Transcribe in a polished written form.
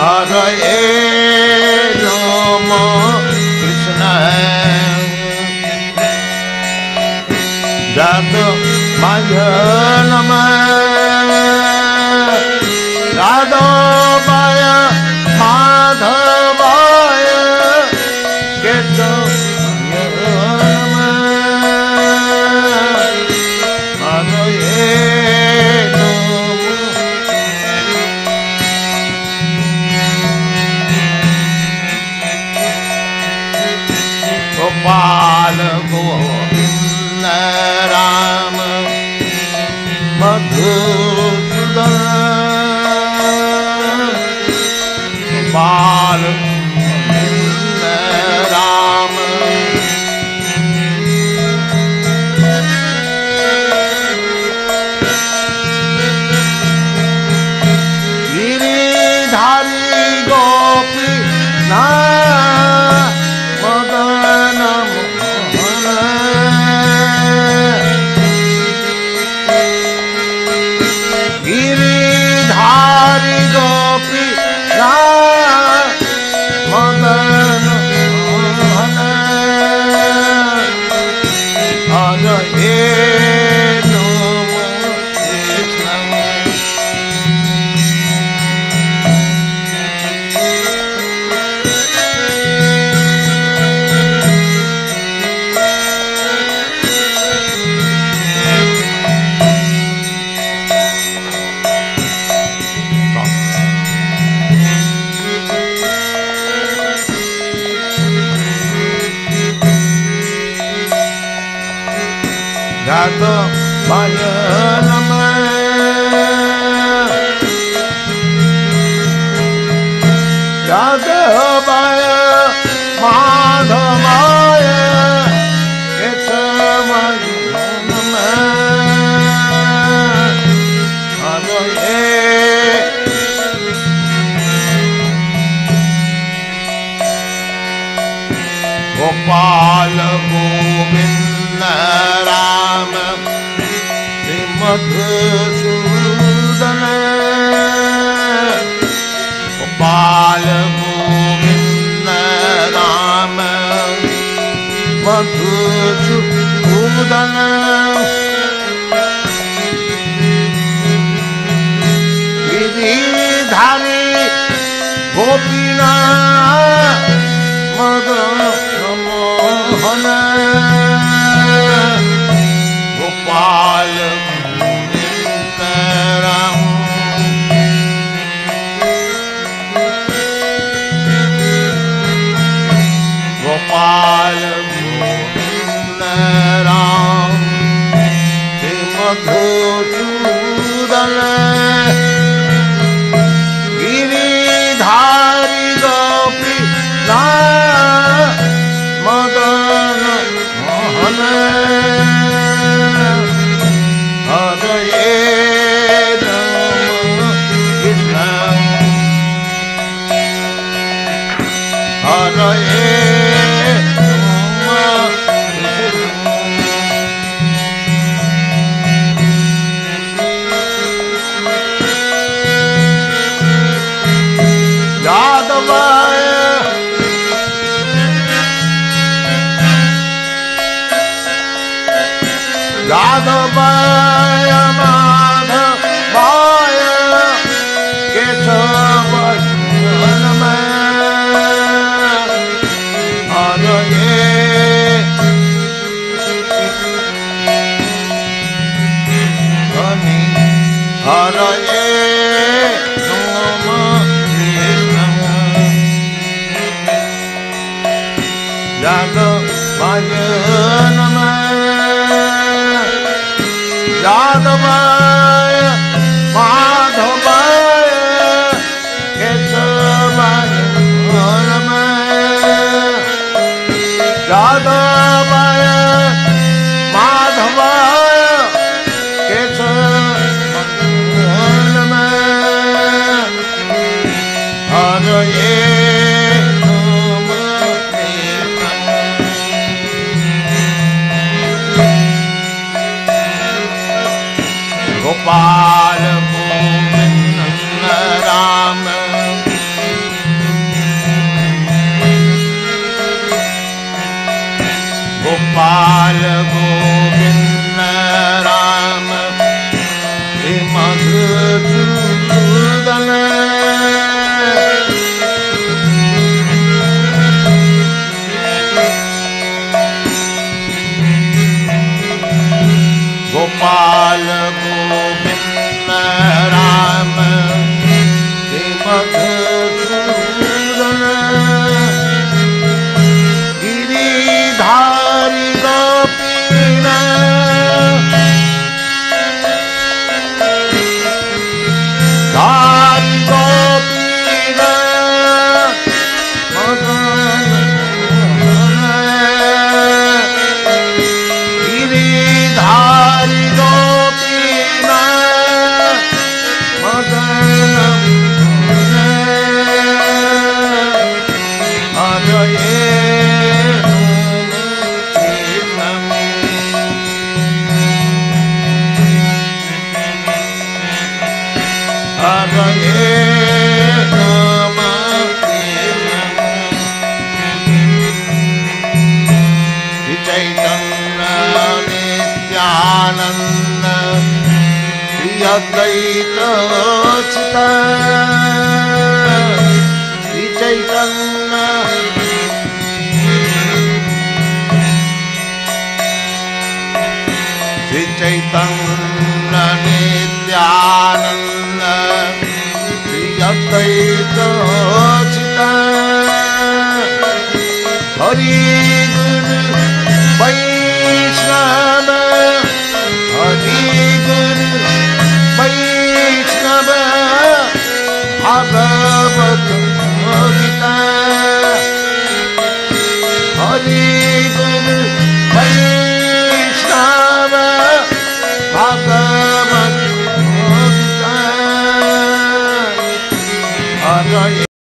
हरे राम कृष्ण यादवाय नमः यादवाय माधवाय केशवाय नमः हरे गोपाल गोविंद राम मधुसूदन गोपाल गोविंद राम गिरिधारी गोपी ना यादवाय नमः यादवाय माधवाय केशवाय नमः हरे गोपाल गोविंद राम मधुसूदन गोपाल गोविंद राम मधुसूदन गिरिधारी गोपीनाथ मदन मोहन गोपाल गोविंद राम गोपाल गोविंद राम मधुसूदन गिरिधारी गोपी मदन मोहन हरे राम कृष्ण हरे यादवाय यादवाय माधवाय केशवाय नमः हरे हरे राम कृष्ण यादवाय नमः यादवाय माधवाय केशवाय नमः यादवाय माधवाय केशवाय नमः हरे गोपाल गोविंद राम चैतन्य श्री चैतन्य नित्यानंद श्री अद्वैत हरि गुरु वैष्णव हरि गुरु वैष्णव भागवत गीता हरि